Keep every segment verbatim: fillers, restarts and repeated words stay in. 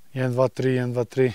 jedan, dva, tri, jedan, dva, tri.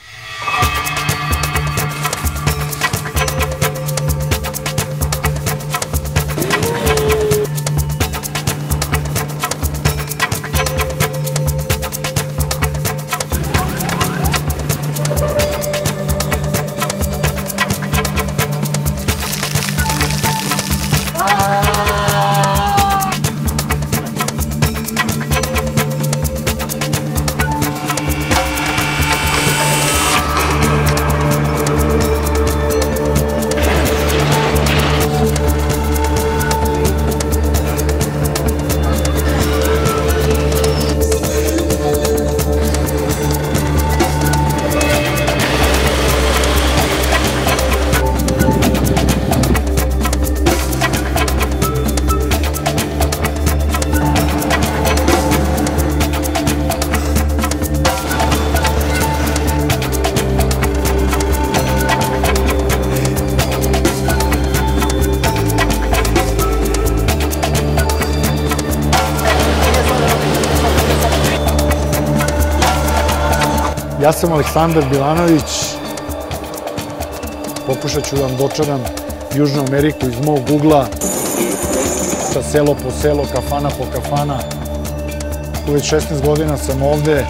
Ja sam Aleksandar Bilanović, pokušat ću da vam dočaram Južnu Ameriku iz mog ugla, sa selo po selo, kafana po kafana. Već šesnaest godina sam ovde.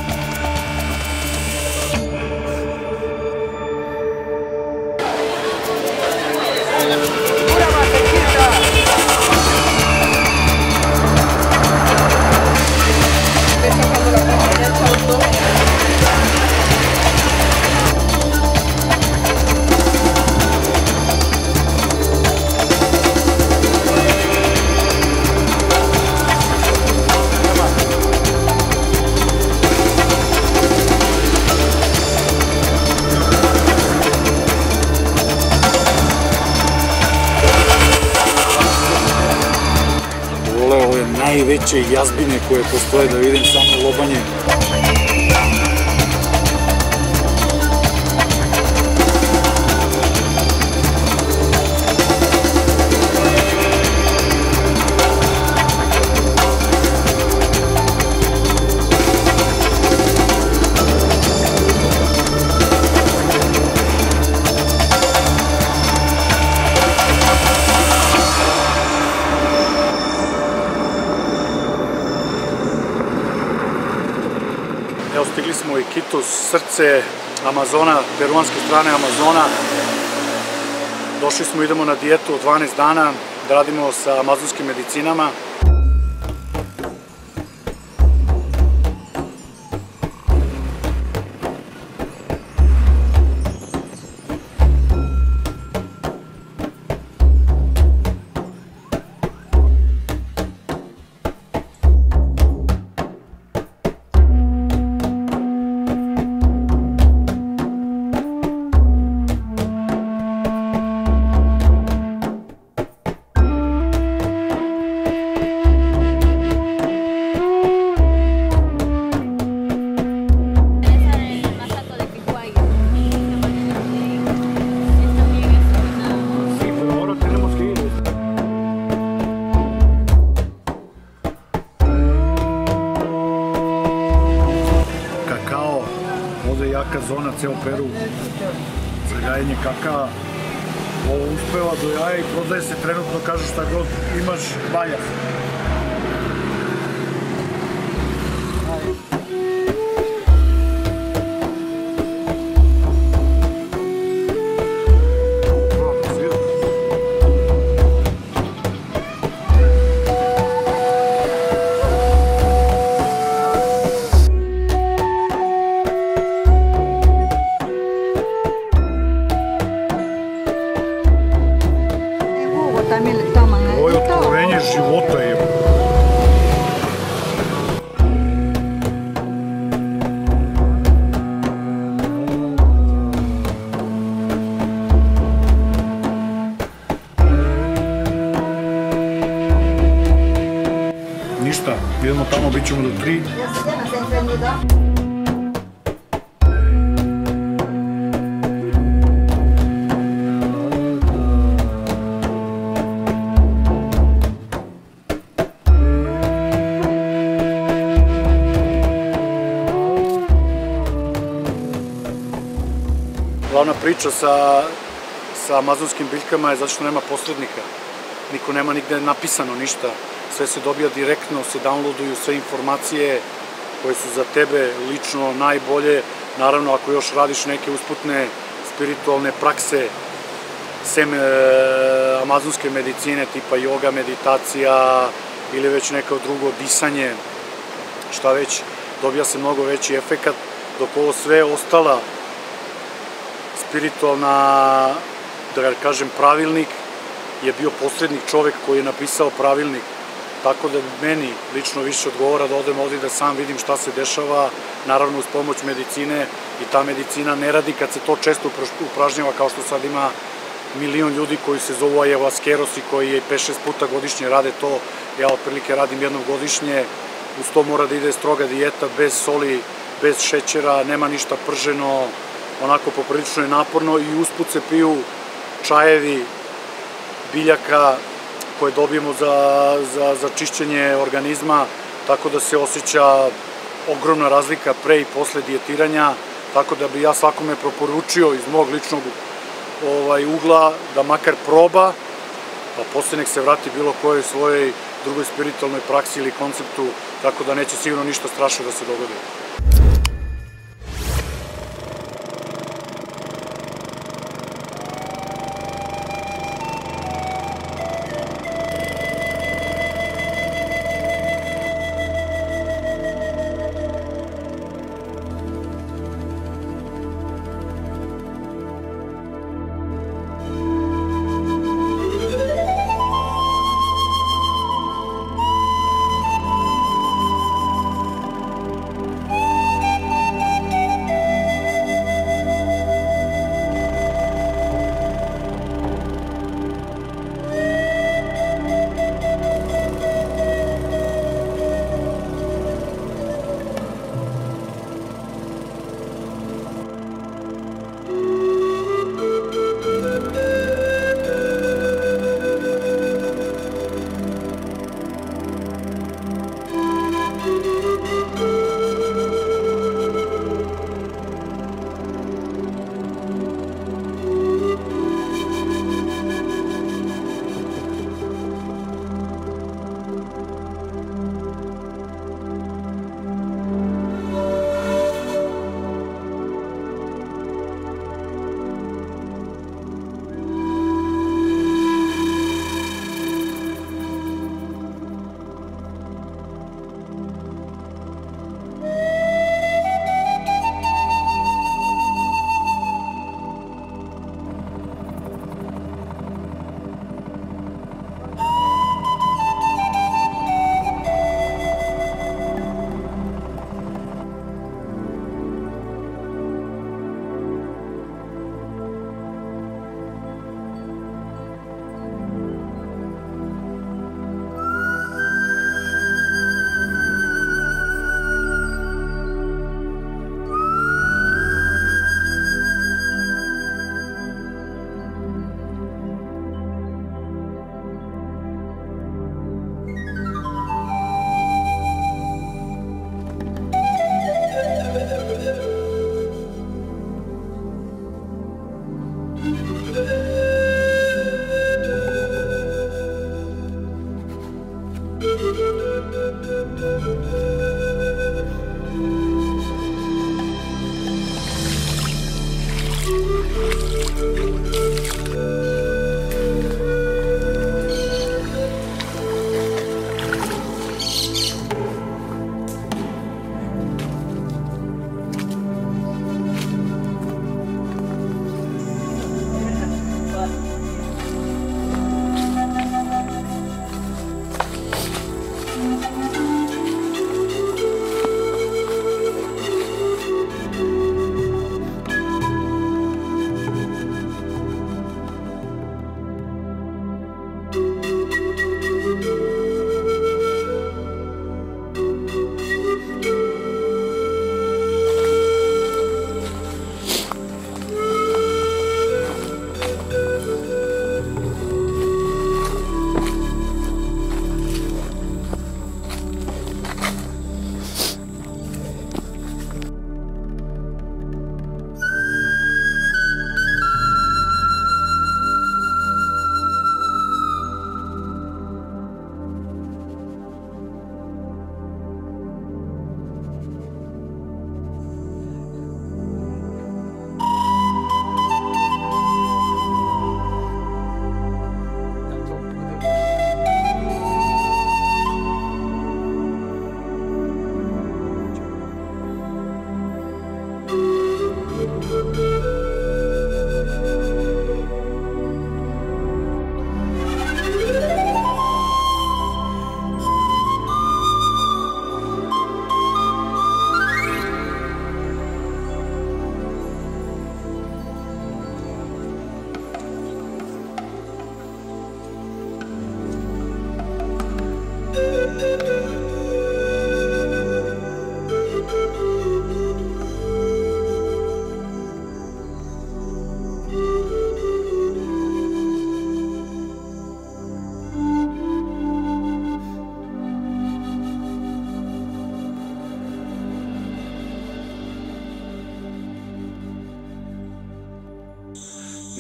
Najveće jazbine koje postoje, da vidim samo lobanje. Evo, stigli smo u Iquitos, srce Amazona, peruanske strane Amazona. Došli smo, idemo na dijetu od dvanaest dana, da radimo sa amazonskim medicinama. Ovde je jaka zona, ceo Peru za gajenje kakaa. Ovo uspeva do jaja i prodaje se trenutno, kažu šta god imaš, valja. Ovo je otkrovenje života je. Ništa, idemo tamo, bit ćemo do tri. Glavna priča sa, sa amazonskim biljkama je zato što nema posrednika. Niko nema nigde napisano ništa. Sve se dobija direktno, se downloaduju sve informacije koje su za tebe lično najbolje. Naravno, ako još radiš neke usputne spiritualne prakse, sem e, amazonske medicine, tipa joga, meditacija ili već neko drugo disanje, šta već, dobija se mnogo veći efekat, dok ovo sve ostala spiritualna, da ga kažem, pravilnik je bio posrednik čovek koji je napisao pravilnik, tako da meni lično više odgovara da odem ovdje da sam vidim šta se dešava, naravno uz pomoć medicine, i ta medicina ne radi kad se to često upražnjava, kao što sad ima milion ljudi koji se zovu ajavaskeros i koji pet šest puta godišnje rade to. Ja otprilike radim jednom godišnje, uz to mora da ide stroga dijeta, bez soli, bez šećera, nema ništa prženo, onako poprilično je naporno, i usput se piju čajevi biljaka koje dobijemo za, za, za čišćenje organizma, tako da se osjeća ogromna razlika pre i posle dijetiranja, tako da bi ja svakome proporučio iz mog ličnog ovaj, ugla da makar proba, pa posle nek se vrati bilo kojoj svojoj drugoj spiritualnoj praksi ili konceptu, tako da neće sigurno ništa strašno da se dogodi.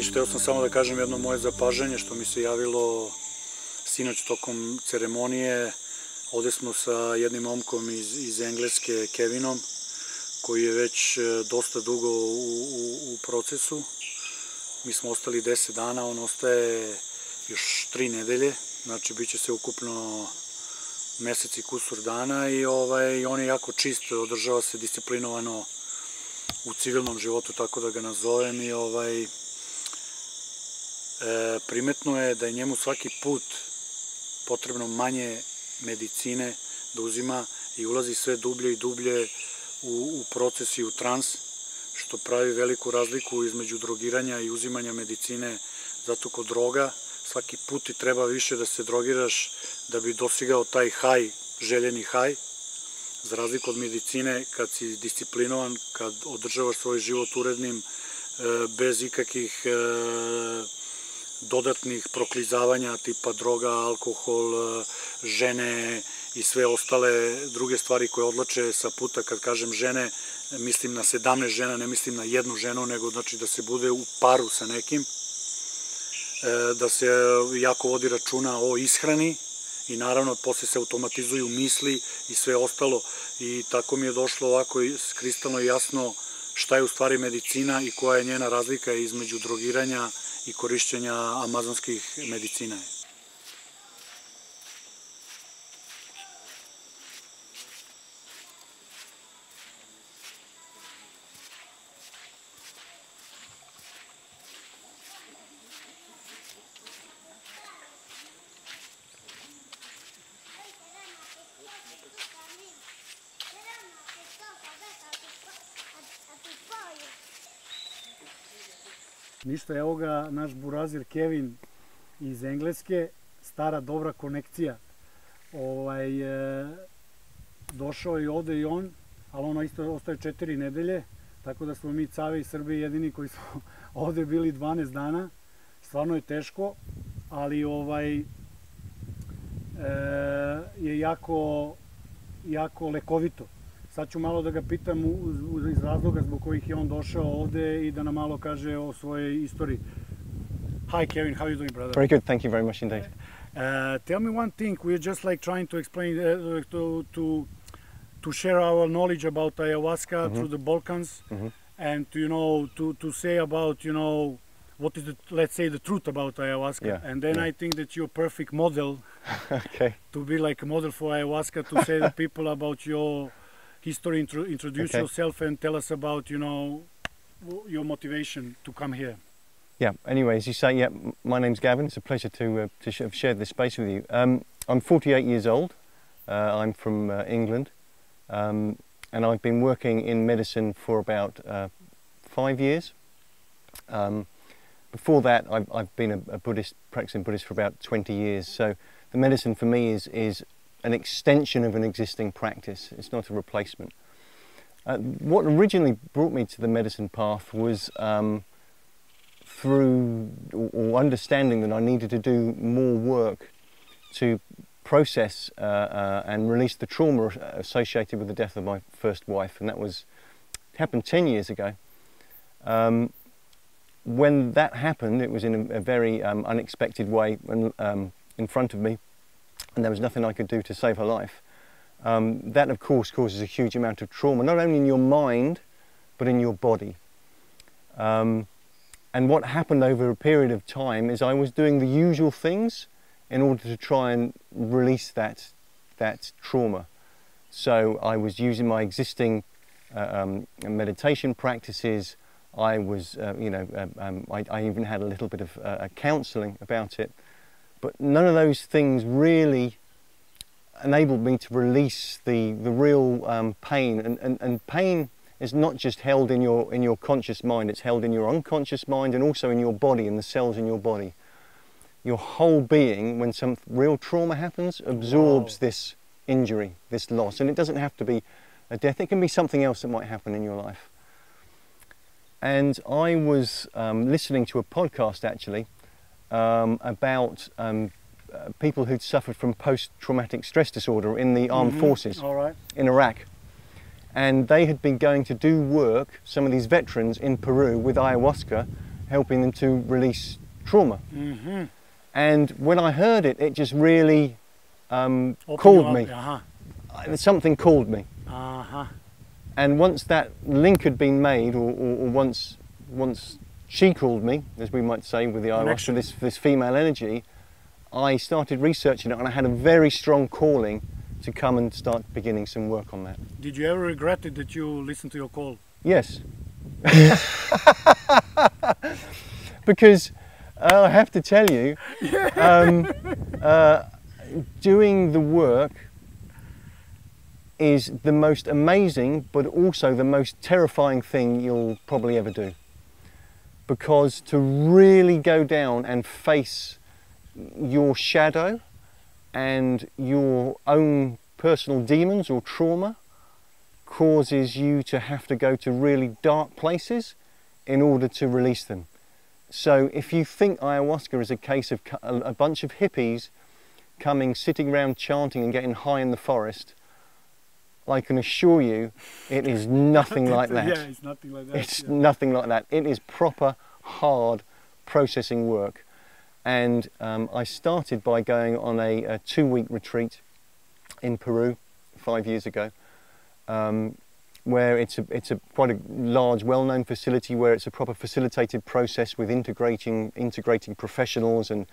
Ništa, htio sam samo da kažem jedno moje zapažanje što mi se javilo sinoć tokom ceremonije. Ovde smo sa jednim momkom iz, iz Engleske, Kevinom, koji je već dosta dugo u, u, u procesu. Mi smo ostali deset dana, on ostaje još tri nedelje, znači bit će se ukupno mesec i kusur dana i ovaj, on je jako čist, održava se disciplinovano u civilnom životu, tako da ga nazovem i ovaj, e, primetno je da je njemu svaki put potrebno manje medicine da uzima i ulazi sve dublje i dublje u, u proces i u trans, što pravi veliku razliku između drogiranja i uzimanja medicine. Zato kod droga svaki put ti treba više da se drogiraš da bi dosigao taj haj, željeni haj, za razliku od medicine kad si disciplinovan, kad održavaš svoj život urednim, bez ikakvih dodatnih proklizavanja tipa droga, alkohol, žene i sve ostale druge stvari koje odlače sa puta. Kad kažem žene, mislim na sedamnaest žena, ne mislim na jednu ženu, nego znači da se bude u paru sa nekim, da se jako vodi računa o ishrani i naravno posle se automatizuju misli i sve ostalo i tako mi je došlo ovako kristalno jasno šta je u stvari medicina i koja je njena razlika između drogiranja i korišćenja amazonskih medicina. Ništa, evo ga naš burazir Kevin iz Engleske, stara dobra konekcija. Ovaj, e, došao je ovde i on, ali ono isto ostaje četiri nedelje, tako da smo mi Cave i Srbije jedini koji smo ovde bili dvanaest dana. Stvarno je teško, ali ovaj, e, je jako, jako lekovito. Sad ću malo da ga pitam iz razloga zbog kojih je on došao ovde i da nam malo kaže o svojoj istoriji. Hi Kevin, how are you doing, brother? Very good, thank you very much indeed. Uh, tell me one thing, we're just like trying to explain, uh, to, to, to share our knowledge about ayahuasca mm-hmm. through the Balkans mm-hmm. and to, you know, to, to say about, you know, what is the, let's say, the truth about ayahuasca. Yeah, and then yeah. I think that you're a perfect model okay. to be like a model for ayahuasca, to say to people about your history, intro, introduce okay. yourself and tell us about, you know, your motivation to come here. Yeah, anyway, as you say, yeah, my name's Gavin. It's a pleasure to, uh, to have shared this space with you. Um, I'm forty-eight years old. Uh, I'm from uh, England. Um, and I've been working in medicine for about uh, five years. Um, before that, I've, I've been a, a Buddhist, practicing Buddhist for about twenty years. So the medicine for me is, is an extension of an existing practice. It's not a replacement. Uh, what originally brought me to the medicine path was um, through or, or understanding that I needed to do more work to process uh, uh, and release the trauma associated with the death of my first wife, and that was happened ten years ago. Um, when that happened, it was in a, a very um, unexpected way when, um, in front of me, and there was nothing I could do to save her life. Um, that of course causes a huge amount of trauma, not only in your mind but in your body. Um, and what happened over a period of time is I was doing the usual things in order to try and release that, that trauma. So I was using my existing uh, um, meditation practices. I was, uh, you know, um, um, I, I even had a little bit of uh, counselling about it. But none of those things really enabled me to release the, the real um, pain. And, and, and pain is not just held in your, in your conscious mind, it's held in your unconscious mind and also in your body, in the cells in your body. Your whole being, when some real trauma happens, absorbs wow. this injury, this loss. And it doesn't have to be a death, it can be something else that might happen in your life. And I was um, listening to a podcast actually um, about um, uh, people who'd suffered from post-traumatic stress disorder in the armed mm-hmm. forces All right. in Iraq. And they had been going to do work, some of these veterans in Peru, with ayahuasca helping them to release trauma. Mm-hmm. And when I heard it, it just really um, Open called you me. up. Uh-huh. Something called me. Uh-huh. And once that link had been made, or, or, or once, once she called me, as we might say with the ayahuasca, this, this female energy, I started researching it, and I had a very strong calling to come and start beginning some work on that. Did you ever regret it that you listened to your call? Yes. Because uh, I have to tell you, um, uh, doing the work is the most amazing but also the most terrifying thing you'll probably ever do. Because to really go down and face your shadow and your own personal demons or trauma causes you to have to go to really dark places in order to release them. So if you think ayahuasca is a case of a bunch of hippies coming, sitting around chanting and getting high in the forest, I can assure you it is nothing like that. Yeah, it's nothing like that. It's yeah. nothing like that. It is proper, hard processing work. And um, I started by going on a, a two-week retreat in Peru five years ago, um, where it's a, it's a quite a large, well-known facility where it's a proper facilitated process with integrating integrating professionals, and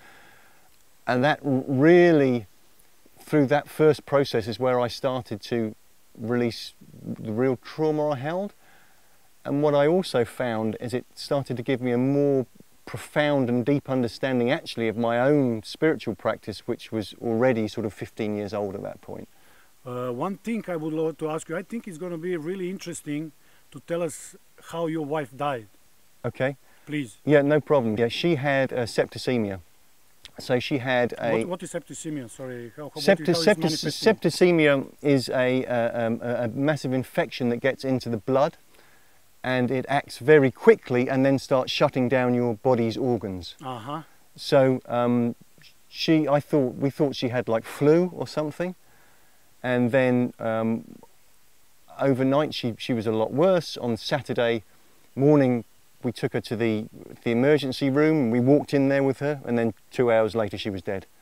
and that really, through that first process, is where I started to release the real trauma I held. And what I also found is it started to give me a more profound and deep understanding actually of my own spiritual practice, which was already sort of fifteen years old at that point. Uh, one thing I would love to ask you, I think it's going to be really interesting to tell us how your wife died. Okay. Please. Yeah, no problem. Yeah, she had uh, septicemia. So she had a... What, what is septicemia? Sorry. How, how, Septi what, how septic septicemia is a, uh, um, a massive infection that gets into the blood, and it acts very quickly and then starts shutting down your body's organs. Uh-huh. So um, she, I thought, we thought she had like flu or something, and then um, overnight she, she was a lot worse. On Saturday morning we took her to the, the emergency room, and we walked in there with her, and then two hours later she was dead.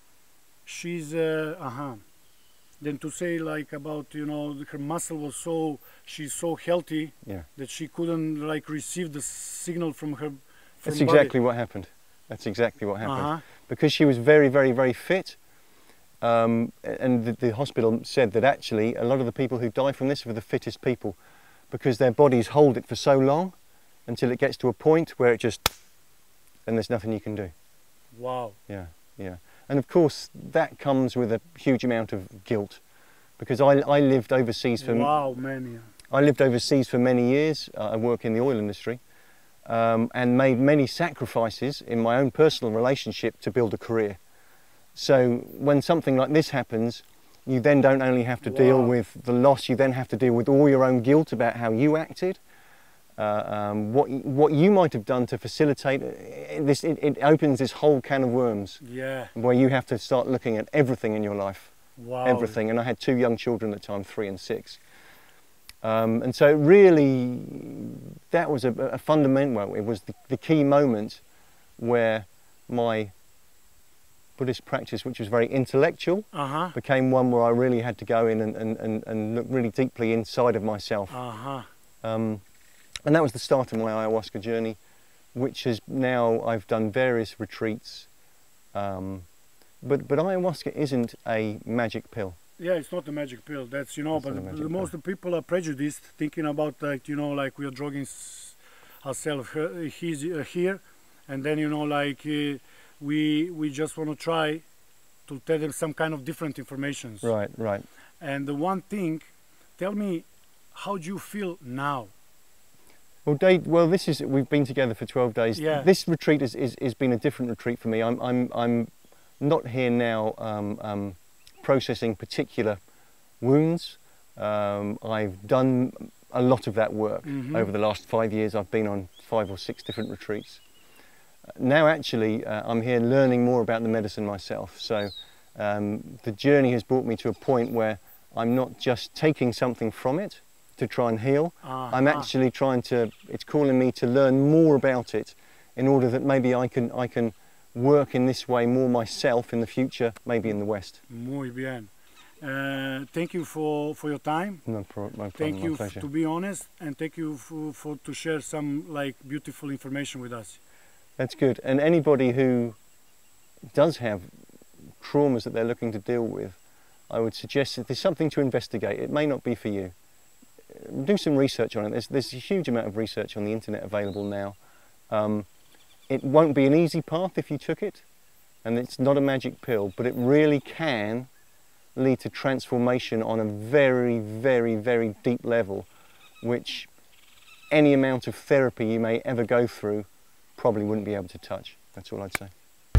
She's, uh, uh-huh. Then to say like about, you know, her muscle was so, she's so healthy, yeah, that she couldn't like receive the signal from her from That's body. exactly what happened. That's exactly what happened. Uh-huh. Because she was very, very, very fit, um, and the, the hospital said that actually a lot of the people who die from this were the fittest people, because their bodies hold it for so long until it gets to a point where it just, and there's nothing you can do. Wow. Yeah, yeah. And of course that comes with a huge amount of guilt, because I, I lived overseas for wow, man, yeah. I lived overseas for many years. Uh, I work in the oil industry, um, and made many sacrifices in my own personal relationship to build a career. So when something like this happens, you then don't only have to wow. deal with the loss, you then have to deal with all your own guilt about how you acted, uh, um, what, what you might have done to facilitate this. It, it opens this whole can of worms, yeah, where you have to start looking at everything in your life, wow. everything. And I had two young children at the time, three and six. Um, and so really, that was a, a fundamental, well, it was the, the key moment where my Buddhist practice, which was very intellectual, uh-huh. became one where I really had to go in and, and, and, and look really deeply inside of myself. Uh-huh. Um, and that was the start of my ayahuasca journey, which is now, I've done various retreats. Um, but, but ayahuasca isn't a magic pill. Yeah, it's not a magic pill. That's, you know, It's but the, pill. most of the people are prejudiced, thinking about, like, you know, like we are drugging ourselves uh, here, and then, you know, like uh, we we just want to try to tell them some kind of different information. Right, right. And the one thing, tell me, how do you feel now? Well, Dave, well, this is, we've been together for twelve days. Yeah. This retreat has is, is, is been a different retreat for me. I'm, I'm, I'm not here now um, um, processing particular wounds. Um, I've done a lot of that work mm-hmm. over the last five years. I've been on five or six different retreats. Now actually uh, I'm here learning more about the medicine myself. So um, the journey has brought me to a point where I'm not just taking something from it to try and heal. Uh-huh. I'm actually trying to, it's calling me to learn more about it in order that maybe I can, I can work in this way more myself in the future, maybe in the West. Muy bien. Uh, thank you for, for your time. No, pro no problem, Thank you my pleasure. to be honest, and thank you for, for to share some like beautiful information with us. That's good. And anybody who does have traumas that they're looking to deal with, I would suggest that there's something to investigate. It may not be for you. Do some research on it. There's, there's a huge amount of research on the internet available now. Um, it won't be an easy path if you took it, and it's not a magic pill, but it really can lead to transformation on a very, very, very deep level, which any amount of therapy you may ever go through probably wouldn't be able to touch. That's all I'd say.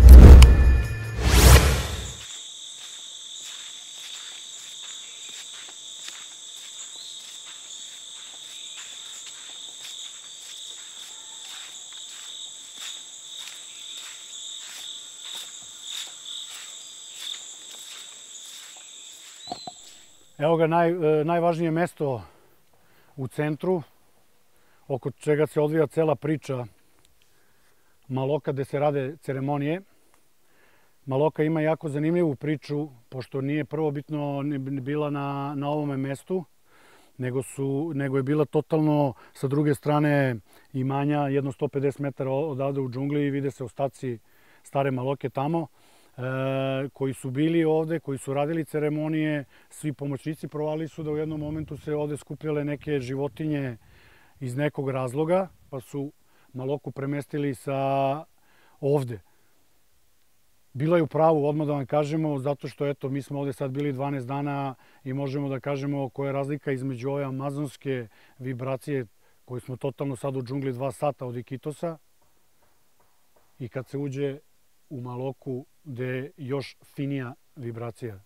Evo ga naj, najvažnije mesto u centru, oko čega se odvija cela priča Maloka, gde se rade ceremonije. Maloka ima jako zanimljivu priču, pošto nije prvobitno bila na, na ovome mestu, nego, su, nego je bila totalno sa druge strane imanja, jedno sto pedeset metara odavde u džungli, i vide se ostaci stare Maloke tamo. E, koji su bili ovde, koji su radili ceremonije, svi pomoćnici provalili su da u jednom momentu se ovde skupljale neke životinje iz nekog razloga, pa su Maloku premestili sa ovde. Bilo je u pravu, odmah da vam kažemo, zato što eto, mi smo ovde sad bili dvanaest dana i možemo da kažemo koja je razlika između ove amazonske vibracije koju smo totalno sad u džungli dva sata od Ikitosa i kad se uđe u Maloku gde je još finija vibracija.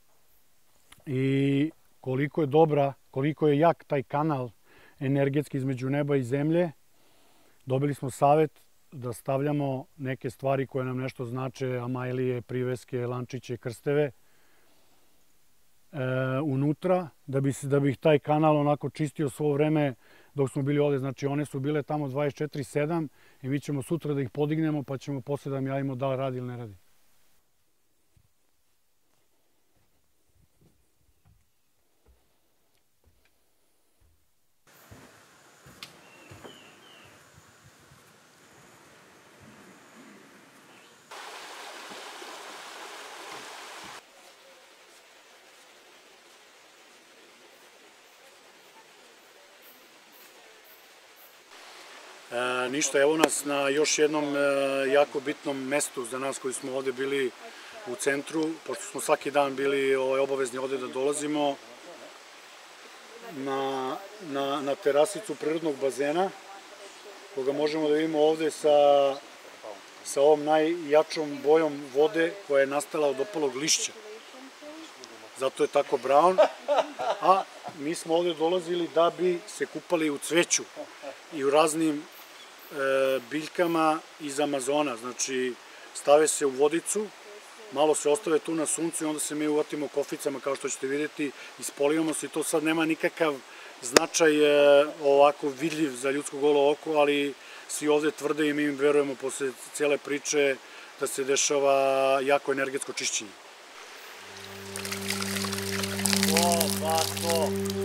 I koliko je dobra, koliko je jak taj kanal energetski između neba i zemlje, dobili smo savet da stavljamo neke stvari koje nam nešto znače, amajlije, priveske, lančiće, krsteve, e, unutra, da bi, da bi taj kanal onako čistio svo vreme dok smo bili ovde. Znači one su bile tamo dvadeset četiri sedam i mi ćemo sutra da ih podignemo pa ćemo posle da mi javimo da li radi ili ne radi. E, ništa, evo nas na još jednom e, jako bitnom mestu za nas koji smo ovde bili u centru, pošto smo svaki dan bili ovaj, obavezni ovde da dolazimo na, na, na terasicu prirodnog bazena, koga možemo da vidimo ovde sa, sa ovom najjačom bojom vode koja je nastala od opalog lišća. Zato je tako brown, a mi smo ovde dolazili da bi se kupali u cveću i u raznim e, biljkama iz Amazona. Znači, stave se u vodicu, malo se ostave tu na suncu i onda se mi uvatimo koficama, kao što ćete vidjeti, ispolivamo se i to sad nema nikakav značaj e, ovako vidljiv za ljudsko golo oko, ali svi ovde tvrde i mi im verujemo posle cijele priče da se dešava jako energetsko čišćenje. O, bato!